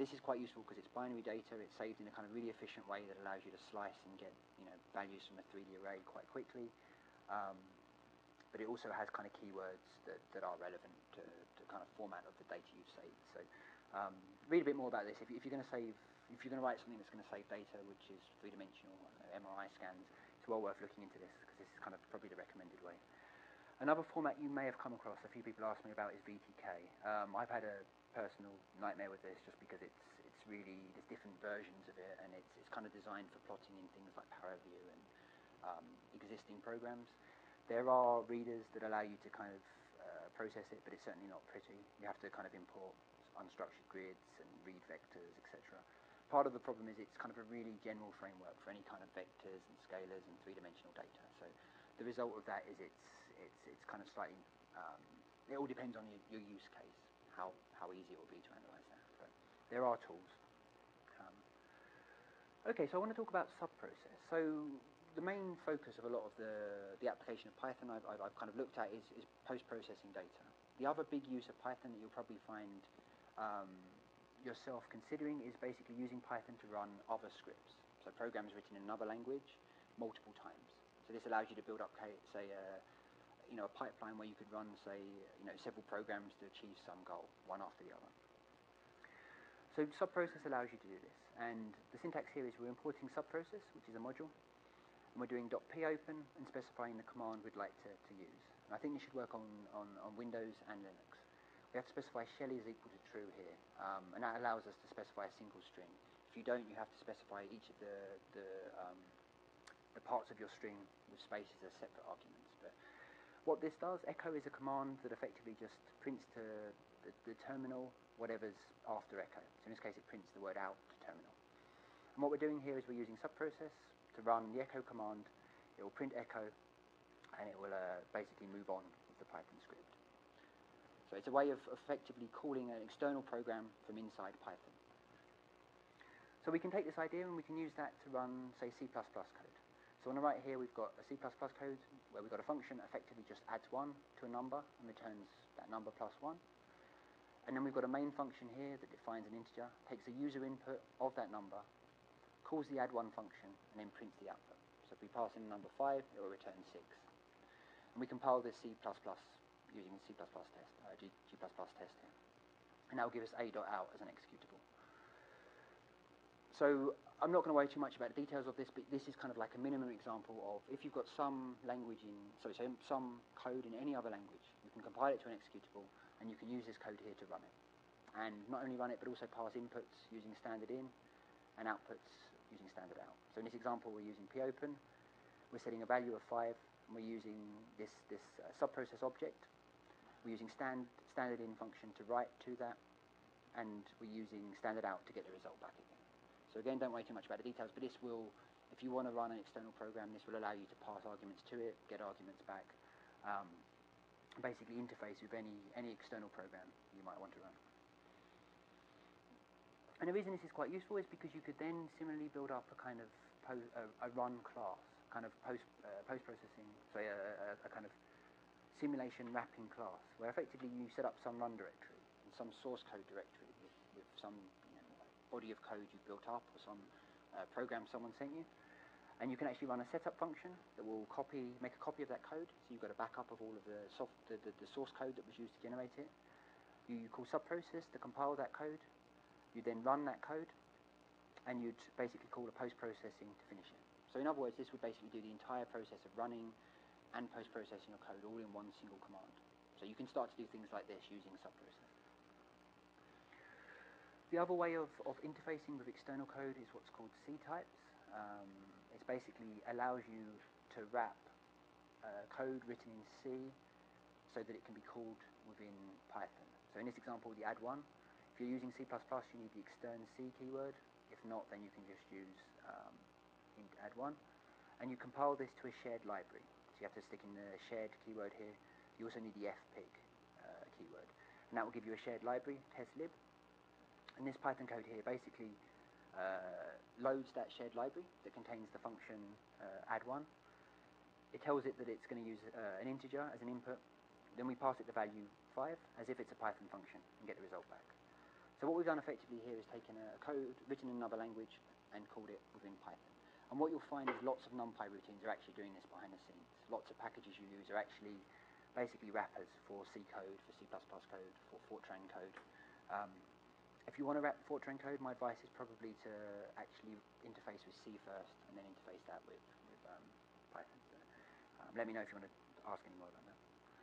[SPEAKER 1] this is quite useful because it's binary data. It's saved in a kind of really efficient way that allows you to slice and get, you know, values from a three D array quite quickly. Um, but it also has kind of keywords that, that are relevant to the kind of format of the data you've saved. So um, read a bit more about this. If, you, if you're going to save, if you're going to write something that's going to save data, which is three-dimensional uh, M R I scans, it's well worth looking into this because this is kind of probably the recommended way. Another format you may have come across, a few people asked me about, is V T K. Um, I've had a personal nightmare with this just because it's it's really, there's different versions of it, and it's, it's kind of designed for plotting in things like ParaView and um, existing programs. There are readers that allow you to kind of uh, process it, but it's certainly not pretty. You have to kind of import unstructured grids and read vectors, et cetera. Part of the problem is it's kind of a really general framework for any kind of vectors and scalars and three-dimensional data. So the result of that is it's it's it's kind of slightly. Um, it all depends on your, your use case, how how easy it will be to analyze that. But there are tools. Um, okay, so I want to talk about subprocess. So the main focus of a lot of the, the application of Python I've, I've, I've kind of looked at is, is post-processing data. The other big use of Python that you'll probably find um, yourself considering is basically using Python to run other scripts. So programs written in another language multiple times. So this allows you to build up, say, a, you know, a pipeline where you could run, say, you know, several programs to achieve some goal, one after the other. So subprocess allows you to do this. And the syntax here is we're importing subprocess, which is a module. And we're doing .popen and specifying the command we'd like to, to use. And I think this should work on, on, on Windows and Linux. We have to specify shell is equal to true here, um, and that allows us to specify a single string. If you don't, you have to specify each of the, the, um, the parts of your string with spaces as separate arguments. But what this does, echo is a command that effectively just prints to the, the terminal whatever's after echo. So in this case it prints the word out to terminal. And what we're doing here is we're using subprocess to run the echo command. It will print echo, and it will uh, basically move on with the Python script. So it's a way of effectively calling an external program from inside Python. So we can take this idea and we can use that to run, say, C plus plus code. So on the right here we've got a C plus plus code where we've got a function that effectively just adds one to a number and returns that number plus one. And then we've got a main function here that defines an integer, takes a user input of that number, calls the add one function, and then prints the output. So if we pass in number five, it will return six. And we compile this C plus plus using the C plus plus test, uh, G, G plus plus test here. And that will give us a.out as an executable. So I'm not going to worry too much about the details of this, but this is kind of like a minimum example of if you've got some language in, sorry, so some code in any other language, you can compile it to an executable, and you can use this code here to run it. And not only run it, but also pass inputs using standard in and outputs using standard out. So in this example, we're using popen. We're setting a value of five, and we're using this, this uh, subprocess object. We're using stand, standard in function to write to that, and we're using standard out to get the result back again. So again, don't worry too much about the details, but this will, if you want to run an external program, this will allow you to pass arguments to it, get arguments back, um, basically interface with any, any external program you might want to run. And the reason this is quite useful is because you could then similarly build up a kind of po a, a run class, kind of post uh, post processing, say a, a, a kind of simulation wrapping class, where effectively you set up some run directory and some source code directory with, with some, you know, body of code you've built up or some uh, program someone sent you, and you can actually run a setup function that will copy, make a copy of that code. So you've got a backup of all of the soft, the, the, the source code that was used to generate it. You, you call subprocess to compile that code. You then run that code, and you'd basically call a post-processing to finish it. So in other words, this would basically do the entire process of running and post-processing your code all in one single command. So you can start to do things like this using subprocess. The other way of, of interfacing with external code is what's called C-types. Um, it basically allows you to wrap uh, code written in C so that it can be called within Python. So in this example, the add one, if you're using C plus plus, you need the extern C keyword. If not, then you can just use um, int add one. And you compile this to a shared library. So you have to stick in the shared keyword here. You also need the fpic uh, keyword. And that will give you a shared library, testlib. And this Python code here basically uh, loads that shared library that contains the function uh, add one. It tells it that it's going to use uh, an integer as an input. Then we pass it the value five as if it's a Python function and get the result back. So what we've done effectively here is taken a code written in another language and called it within Python. And what you'll find is lots of NumPy routines are actually doing this behind the scenes. Lots of packages you use are actually basically wrappers for C code, for C plus plus code, for Fortran code. Um, if you want to wrap Fortran code, my advice is probably to actually interface with C first and then interface that with, with um, Python. So, um, let me know if you want to ask any more about that.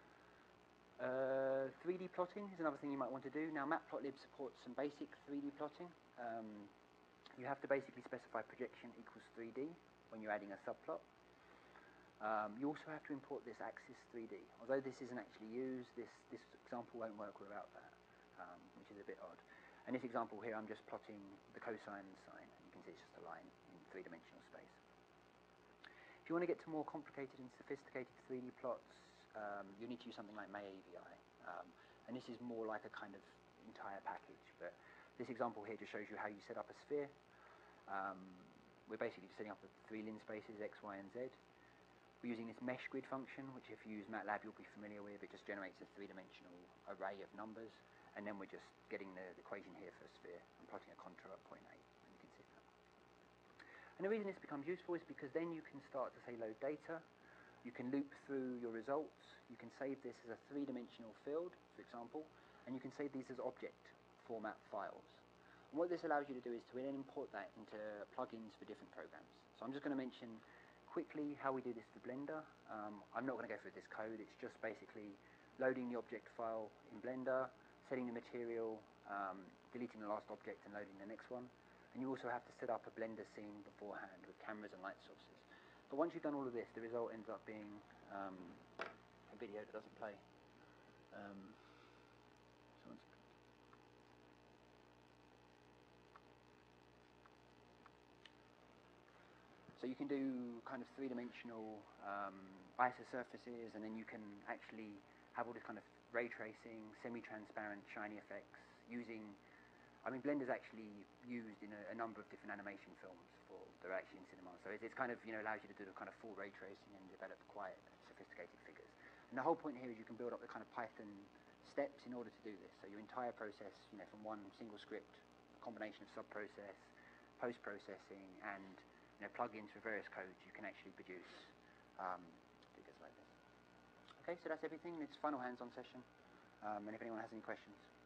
[SPEAKER 1] Uh, three D plotting is another thing you might want to do. Now Matplotlib supports some basic three D plotting. Um, you have to basically specify projection equals three D when you're adding a subplot. Um, you also have to import this axis three D. Although this isn't actually used, this, this example won't work without that, um, which is a bit odd. In this example here, I'm just plotting the cosine and sine. You can see it's just a line in three-dimensional space. If you want to get to more complicated and sophisticated three D plots, um, you need to use something like MayAVI. Um, and this is more like a kind of entire package. But this example here just shows you how you set up a sphere. Um, we're basically setting up the three lin spaces, X, Y, and Z. We're using this mesh grid function, which if you use MATLAB you'll be familiar with. It just generates a three-dimensional array of numbers, and then we're just getting the, the equation here for a sphere and plotting a contour at point A, and you can see that. And the reason this becomes useful is because then you can start to, say, load data. You can loop through your results. You can save this as a three-dimensional field, for example, and you can save these as object format files. And what this allows you to do is to then import that into plugins for different programs. So I'm just going to mention quickly how we do this for Blender. Um, I'm not going to go through this code. It's just basically loading the object file in Blender, setting the material, um, deleting the last object and loading the next one. And you also have to set up a Blender scene beforehand with cameras and light sources. But once you've done all of this, the result ends up being um, a video that doesn't play. Um, so So you can do kind of three-dimensional um, isosurfaces, and then you can actually have all this kind of ray tracing, semi-transparent, shiny effects using. I mean, Blender's actually used in a, a number of different animation films for they're actually in cinema. So it's, it's kind of you know allows you to do the kind of full ray tracing and develop quite sophisticated figures. And the whole point here is you can build up the kind of Python steps in order to do this. So your entire process, you know, from one single script, a combination of sub-process, post-processing, and you know, plugins for various codes, you can actually produce um, figures like this. Okay, so that's everything. It's final hands-on session. Um, and if anyone has any questions.